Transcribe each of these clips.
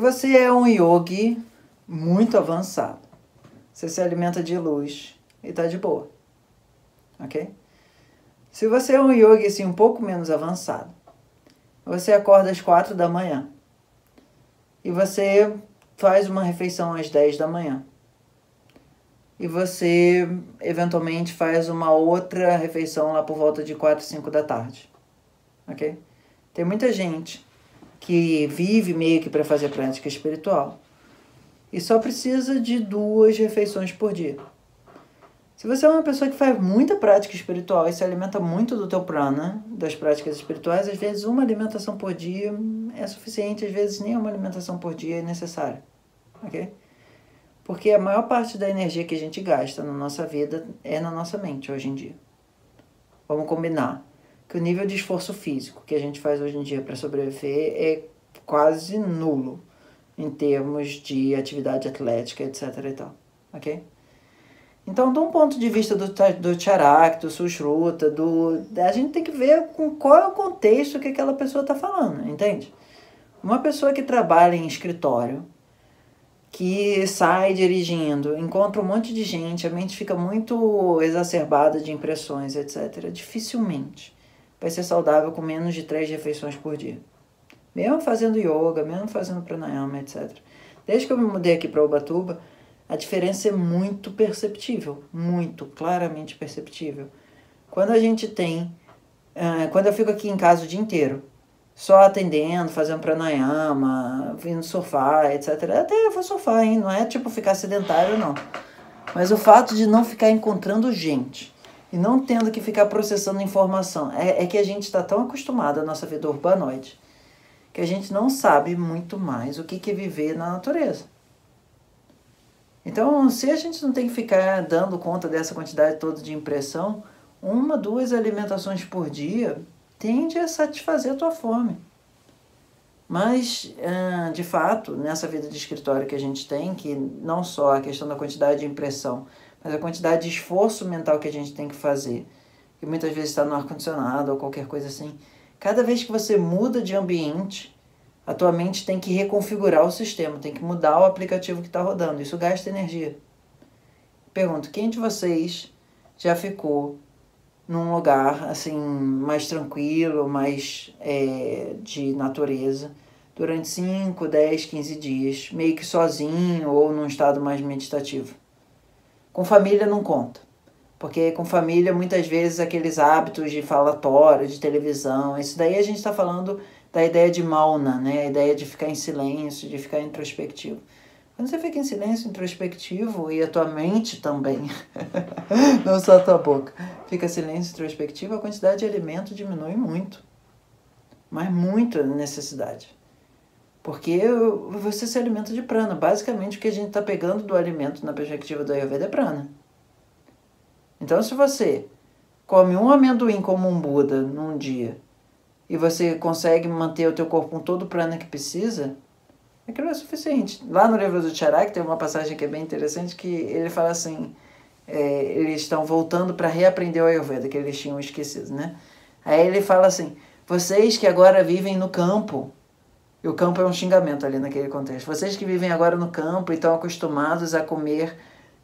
você é um yogi muito avançado, você se alimenta de luz e tá de boa, ok? Se você é um yogi assim, um pouco menos avançado, você acorda às 4 da manhã e você faz uma refeição às 10 da manhã. E você, eventualmente, faz uma outra refeição lá por volta de 4, 5 da tarde. Ok? Tem muita gente que vive meio que para fazer prática espiritual e só precisa de 2 refeições por dia. Se você é uma pessoa que faz muita prática espiritual e se alimenta muito do teu prana, das práticas espirituais, às vezes uma alimentação por dia é suficiente, às vezes nem uma alimentação por dia é necessária. Ok? Porque a maior parte da energia que a gente gasta na nossa vida é na nossa mente hoje em dia. Vamos combinar que o nível de esforço físico que a gente faz hoje em dia para sobreviver é quase nulo em termos de atividade atlética, etc. e tal. Ok? Então, de um ponto de vista do charak, do sushruta, a gente tem que ver com qual é o contexto que aquela pessoa está falando, entende? Uma pessoa que trabalha em escritório, que sai dirigindo, encontra um monte de gente, a mente fica muito exacerbada de impressões, etc. Dificilmente vai ser saudável com menos de 3 refeições por dia. Mesmo fazendo yoga, mesmo fazendo pranayama, etc. Desde que eu me mudei aqui para Ubatuba, a diferença é muito perceptível, muito claramente perceptível. Quando a gente tem, quando eu fico aqui em casa o dia inteiro, só atendendo, fazendo pranayama, vindo surfar, etc. Até eu vou surfar, hein? Não é tipo ficar sedentário, não. Mas o fato de não ficar encontrando gente e não tendo que ficar processando informação, é que a gente está tão acostumado à nossa vida urbanoide que a gente não sabe muito mais o que é viver na natureza. Então, se a gente não tem que ficar dando conta dessa quantidade toda de impressão, 1, 2 alimentações por dia tende a satisfazer a tua fome. Mas, de fato, nessa vida de escritório que a gente tem, que não só a questão da quantidade de impressão, mas a quantidade de esforço mental que a gente tem que fazer, que muitas vezes está no ar-condicionado ou qualquer coisa assim, cada vez que você muda de ambiente, a tua mente tem que reconfigurar o sistema, tem que mudar o aplicativo que está rodando. Isso gasta energia. Pergunto, quem de vocês já ficou num lugar assim mais tranquilo, mais de natureza, durante 5, 10, 15 dias, meio que sozinho ou num estado mais meditativo? Com família não conta, porque com família muitas vezes aqueles hábitos de falatório, de televisão, isso daí a gente está falando da ideia de mauna, né? A ideia de ficar em silêncio, de ficar introspectivo. Quando você fica em silêncio introspectivo, e a tua mente também, não só a tua boca, fica silêncio introspectivo, a quantidade de alimento diminui muito. Mas muito a necessidade. Porque você se alimenta de prana. Basicamente o que a gente está pegando do alimento na perspectiva do Ayurveda é prana. Então se você come um amendoim como um Buda num dia, e você consegue manter o teu corpo com todo o prana que precisa, aquilo é suficiente. Lá no livro do Charak tem uma passagem que é bem interessante, que ele fala assim, eles estão voltando para reaprender o Ayurveda, que eles tinham esquecido, né? Aí ele fala assim, vocês que agora vivem no campo, e o campo é um xingamento ali naquele contexto, vocês que vivem agora no campo e estão acostumados a comer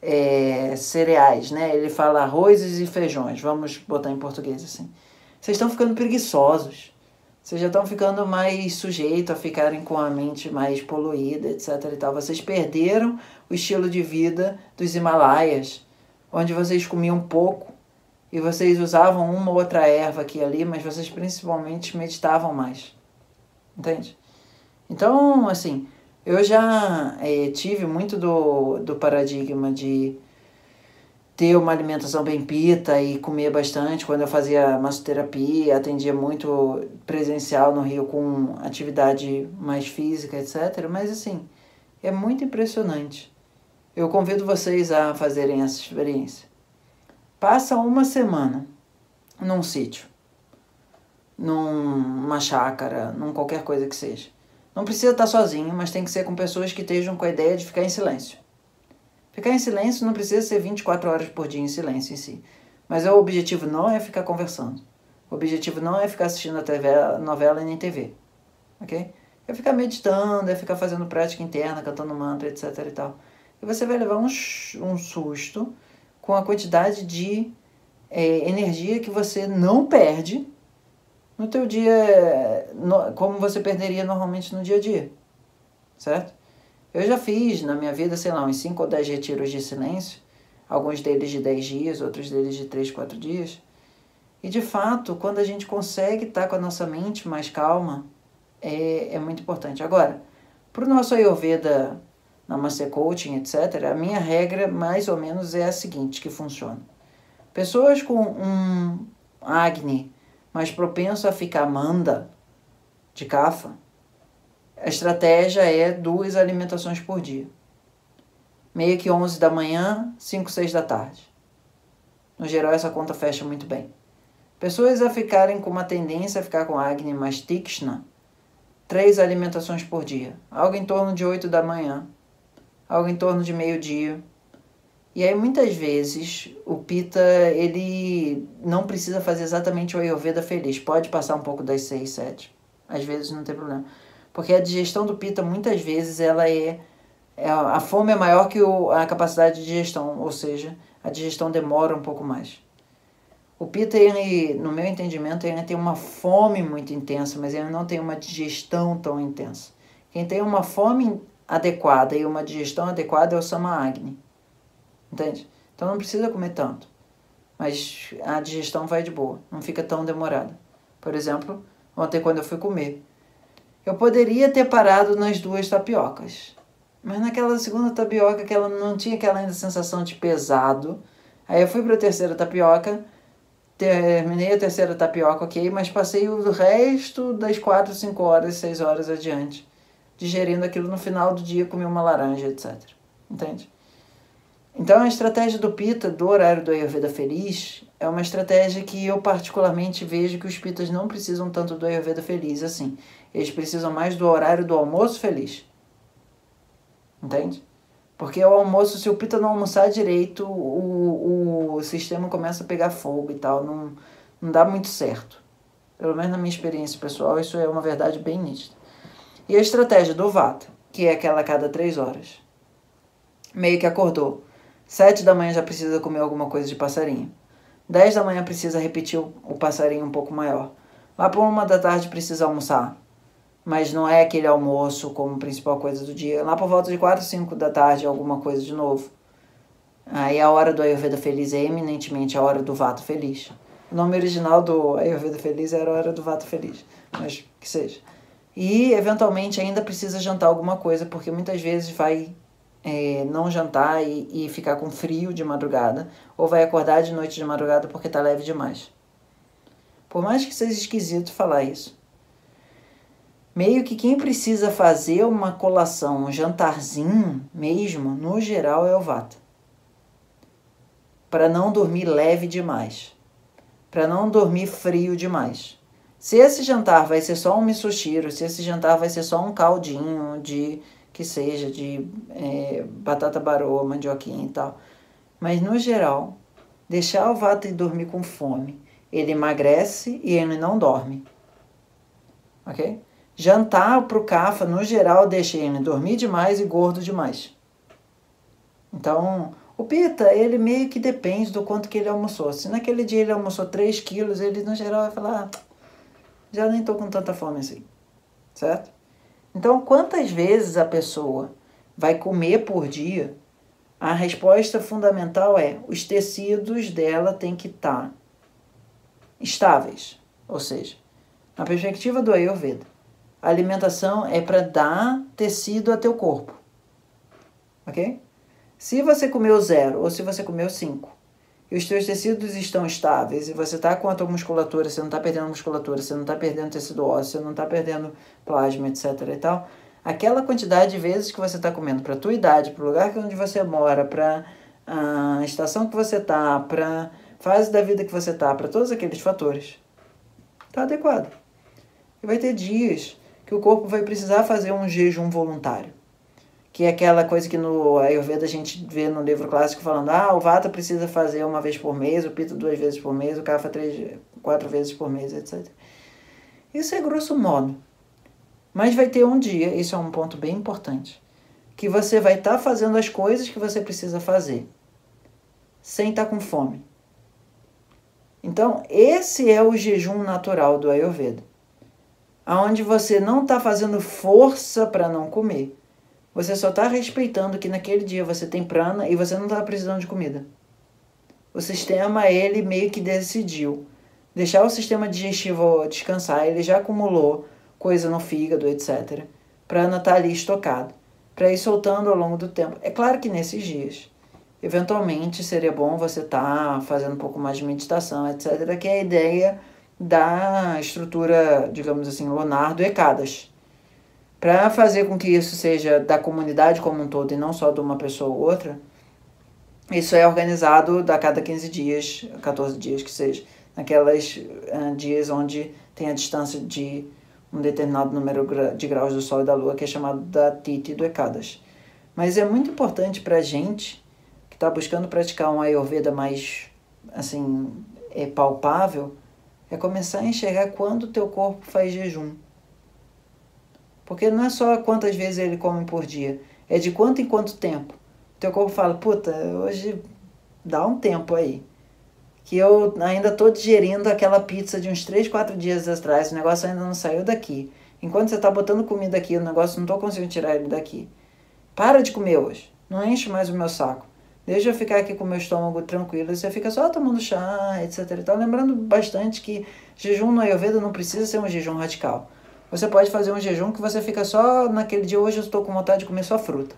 cereais, né? Ele fala arrozes e feijões, vamos botar em português assim. Vocês estão ficando preguiçosos. Vocês já estão ficando mais sujeitos a ficarem com a mente mais poluída, etc. e tal. Vocês perderam o estilo de vida dos Himalaias, onde vocês comiam pouco e vocês usavam uma ou outra erva aqui e ali, mas vocês principalmente meditavam mais. Entende? Então, assim, eu já tive muito do paradigma de ter uma alimentação bem pita e comer bastante. Quando eu fazia massoterapia, atendia muito presencial no Rio com atividade mais física, etc. Mas assim, é muito impressionante. Eu convido vocês a fazerem essa experiência. Passa uma semana num sítio, numa chácara, num qualquer coisa que seja. Não precisa estar sozinho, mas tem que ser com pessoas que estejam com a ideia de ficar em silêncio. Ficar em silêncio não precisa ser 24 horas por dia em silêncio em si. Mas o objetivo não é ficar conversando. O objetivo não é ficar assistindo a novela e nem TV. Ok? É ficar meditando, é ficar fazendo prática interna, cantando mantra, etc e tal. E você vai levar um susto com a quantidade de energia que você não perde no teu dia, como você perderia normalmente no dia a dia, certo? Eu já fiz na minha vida, sei lá, uns 5 ou 10 retiros de silêncio, alguns deles de 10 dias, outros deles de 3, 4 dias. E de fato, quando a gente consegue estar com a nossa mente mais calma, é muito importante. Agora, para o nosso Ayurveda, Namaste Coaching, etc., a minha regra mais ou menos é a seguinte, que funciona. Pessoas com um Agni mais propenso a ficar manda, de Kapha, a estratégia é 2 alimentações por dia. Meio que 11 da manhã, 5, 6 da tarde. No geral, essa conta fecha muito bem. Pessoas a ficarem com uma tendência a ficar com Agni mais Tikshna, 3 alimentações por dia. Algo em torno de 8 da manhã, algo em torno de meio-dia. E aí, muitas vezes, o Pitta, ele não precisa fazer exatamente o Ayurveda feliz. Pode passar um pouco das 6, 7. Às vezes não tem problema. Porque a digestão do Pitta, muitas vezes, ela a fome é maior que a capacidade de digestão. Ou seja, a digestão demora um pouco mais. O Pitta, ele, no meu entendimento, ele tem uma fome muito intensa, mas ele não tem uma digestão tão intensa. Quem tem uma fome adequada e uma digestão adequada é o Sama-Agni. Entende? Então não precisa comer tanto. Mas a digestão vai de boa, não fica tão demorada. Por exemplo, ontem quando eu fui comer, eu poderia ter parado nas 2 tapiocas. Mas naquela segunda tapioca, que ela não tinha aquela ainda sensação de pesado. Aí eu fui para a 3ª tapioca, terminei a 3ª tapioca, ok, mas passei o resto das 4, 5 horas, 6 horas adiante, digerindo aquilo. No final do dia, comi uma laranja, etc. Entende? Então, a estratégia do Pitta, do horário do Ayurveda feliz, é uma estratégia que eu particularmente vejo que os Pittas não precisam tanto do Ayurveda feliz assim. Eles precisam mais do horário do almoço feliz. Entende? Porque o almoço, se o Pitta não almoçar direito, o sistema começa a pegar fogo e tal. Não dá muito certo. Pelo menos na minha experiência pessoal, isso é uma verdade bem nítida. E a estratégia do Vata, que é aquela a cada 3 horas. Meio que acordou. 7 da manhã já precisa comer alguma coisa de passarinho. 10 da manhã precisa repetir o passarinho um pouco maior. Lá por 1 da tarde precisa almoçar. Mas não é aquele almoço como principal coisa do dia. Lá por volta de 4, 5 da tarde, alguma coisa de novo. Aí a hora do Ayurveda feliz é eminentemente a hora do Vata feliz. O nome original do Ayurveda feliz era a hora do Vata feliz. Mas que seja. E, eventualmente, ainda precisa jantar alguma coisa, porque muitas vezes vai não jantar e ficar com frio de madrugada, ou vai acordar de noite de madrugada porque está leve demais. Por mais que seja esquisito falar isso, meio que quem precisa fazer uma colação, um jantarzinho mesmo, no geral é o Vata. Para não dormir leve demais. Para não dormir frio demais. Se esse jantar vai ser só um misoshiro, se esse jantar vai ser só um caldinho que seja de batata baroa, mandioquinha e tal. Mas, no geral, deixar o Vata ir dormir com fome, ele emagrece e ele não dorme. Ok? Jantar para o Kapha, no geral, deixa ele dormir demais e gordo demais. Então, o Pitta, ele meio que depende do quanto que ele almoçou. Se naquele dia ele almoçou 3 quilos, ele, no geral, vai falar, já nem estou com tanta fome assim. Certo? Então, quantas vezes a pessoa vai comer por dia? A resposta fundamental é, os tecidos dela têm que estar estáveis. Ou seja, na perspectiva do Ayurveda, a alimentação é para dar tecido a teu corpo. Ok? Se você comeu 0 ou se você comeu 5 e os teus tecidos estão estáveis e você está com a tua musculatura, você não está perdendo musculatura, você não está perdendo tecido ósseo, você não está perdendo plasma, etc. e tal, aquela quantidade de vezes que você está comendo para a tua idade, para o lugar onde você mora, para a estação que você está, para a fase da vida que você está, para todos aqueles fatores, está adequado. E vai ter dias que o corpo vai precisar fazer um jejum voluntário. Que é aquela coisa que no Ayurveda a gente vê no livro clássico falando, o Vata precisa fazer 1 vez por mês, o Pitta 2 vezes por mês, o Kapha 4 vezes por mês, etc. Isso é grosso modo. Mas vai ter um dia, isso é um ponto bem importante, que você vai estar fazendo as coisas que você precisa fazer, sem estar com fome. Então, esse é o jejum natural do Ayurveda, onde você não está fazendo força para não comer. Você só está respeitando que naquele dia você tem prana e você não está precisando de comida. O sistema, ele meio que decidiu deixar o sistema digestivo descansar, ele já acumulou coisa no fígado, etc. Prana está ali estocado, para ir soltando ao longo do tempo. É claro que nesses dias, eventualmente seria bom você estar fazendo um pouco mais de meditação, etc., que é a ideia da estrutura, digamos assim, lunar do Ekadas. Para fazer com que isso seja da comunidade como um todo e não só de uma pessoa ou outra, isso é organizado a cada 15 dias, 14 dias que seja, naquelas dias onde tem a distância de um determinado número de graus do Sol e da Lua, que é chamado da Titi do Ekadas. Mas é muito importante para a gente que está buscando praticar um Ayurveda mais assim, palpável, é começar a enxergar quando o teu corpo faz jejum. Porque não é só quantas vezes ele come por dia, é de quanto em quanto tempo. O teu corpo fala, puta, hoje dá um tempo aí, que eu ainda estou digerindo aquela pizza de uns 3, 4 dias atrás, o negócio ainda não saiu daqui. Enquanto você está botando comida aqui, o negócio não estou conseguindo tirar ele daqui. Para de comer hoje, não enche mais o meu saco. Deixa eu ficar aqui com o meu estômago tranquilo, e você fica só tomando chá, etc. Então, lembrando bastante que jejum no Ayurveda não precisa ser um jejum radical. Você pode fazer um jejum que você fica só naquele dia, hoje eu estou com vontade de comer só fruta.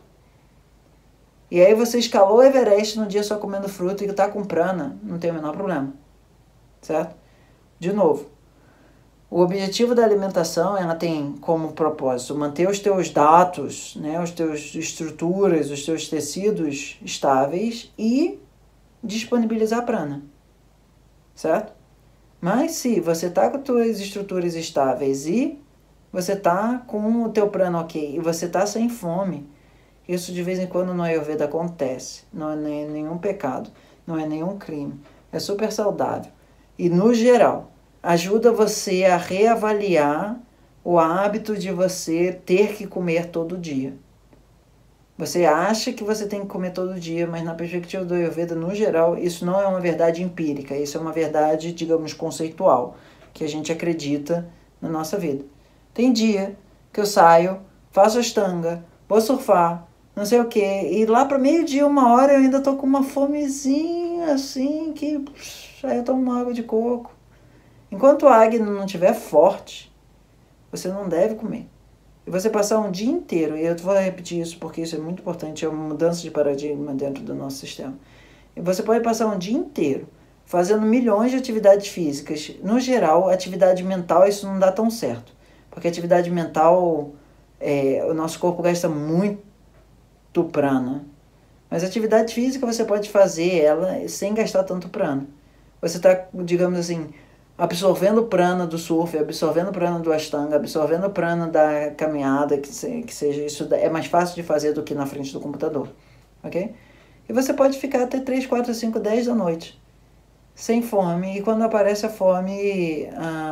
E aí você escalou o Everest no dia só comendo fruta e está com prana, não tem o menor problema. Certo? De novo, o objetivo da alimentação, ela tem como propósito manter os teus dados, né, os teus estruturas, os teus tecidos estáveis e disponibilizar prana. Certo? Mas se você está com as tuas estruturas estáveis e você está com o teu prana ok e você está sem fome, isso de vez em quando no Ayurveda acontece, não é nenhum pecado, não é nenhum crime, é super saudável. E no geral, ajuda você a reavaliar o hábito de você ter que comer todo dia. Você acha que você tem que comer todo dia, mas na perspectiva do Ayurveda, no geral, isso não é uma verdade empírica, isso é uma verdade, digamos, conceitual, que a gente acredita na nossa vida. Tem dia que eu saio, faço ashtanga, vou surfar, não sei o que, e lá para meio-dia, 1 hora, eu ainda tô com uma fomezinha, assim, que aí eu tomo uma água de coco. Enquanto a Agni não estiver forte, você não deve comer. E você passar um dia inteiro, e eu vou repetir isso porque isso é muito importante, é uma mudança de paradigma dentro do nosso sistema. E você pode passar um dia inteiro fazendo milhões de atividades físicas. No geral, atividade mental, isso não dá tão certo. Porque atividade mental, o nosso corpo gasta muito prana. Mas atividade física você pode fazer ela sem gastar tanto prana. Você está, digamos assim, absorvendo prana do surf, absorvendo prana do ashtanga, absorvendo prana da caminhada, que seja isso, é mais fácil de fazer do que na frente do computador, ok? E você pode ficar até 3, 4, 5, 10 da noite, sem fome, e quando aparece a fome,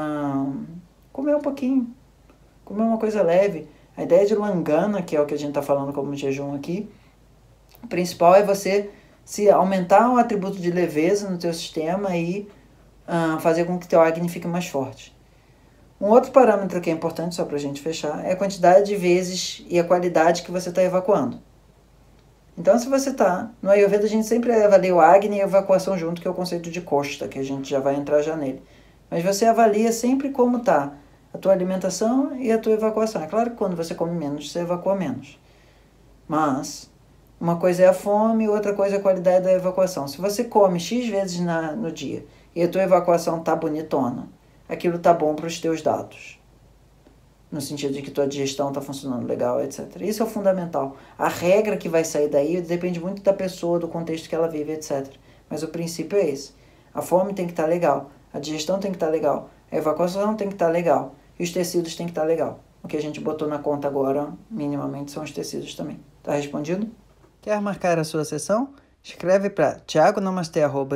comer um pouquinho, comer uma coisa leve. A ideia de langana, que é o que a gente está falando como jejum aqui, o principal é você se aumentar o atributo de leveza no teu sistema e fazer com que teu Agni fique mais forte. Um outro parâmetro que é importante, só para a gente fechar, é a quantidade de vezes e a qualidade que você está evacuando. Então, se você está... No Ayurveda, a gente sempre avalia o Agni e a evacuação junto, que é o conceito de Kosta, que a gente já vai entrar já nele. Mas você avalia sempre como está a tua alimentação e a tua evacuação. É claro que quando você come menos, você evacua menos. Mas uma coisa é a fome, outra coisa é a qualidade da evacuação. Se você come X vezes no dia e a tua evacuação tá bonitona, aquilo tá bom para os teus dados. No sentido de que tua digestão tá funcionando legal, etc. Isso é o fundamental. A regra que vai sair daí depende muito da pessoa, do contexto que ela vive, etc. Mas o princípio é esse. A fome tem que estar legal, a digestão tem que estar legal, a evacuação tem que estar legal e os tecidos tem que estar legal. O que a gente botou na conta agora, minimamente, são os tecidos também. Tá respondido? Quer marcar a sua sessão? Escreve para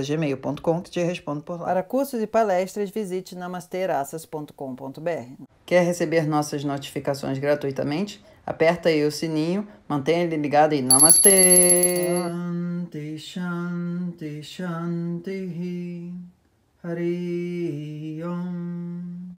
thiagonamaste@gmail.com que te respondo por lá. Para cursos e palestras, visite namasteiraças.com.br. Quer receber nossas notificações gratuitamente? Aperta aí o sininho, mantenha ele ligado e namastê! Shanti, Shanti, Shanti, Hari Om.